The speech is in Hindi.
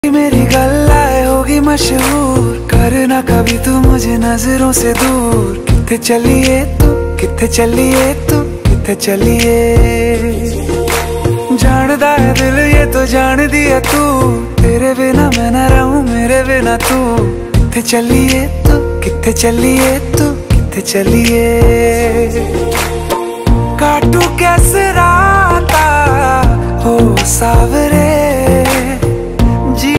मेरी गल्लाए होगी मशहूर, करना कभी तू मुझे नजरों से दूर। किथे चलिए तू, किथे चलिए तू, किथे चलिए। जानदा है दिल ये तो जान दिया तू, तेरे बिना मैं ना रहूं मेरे बिना तू। किथे चलिए तू, किथे चलिए तू, किथे चलिए। काटू कैसे राता हो सावे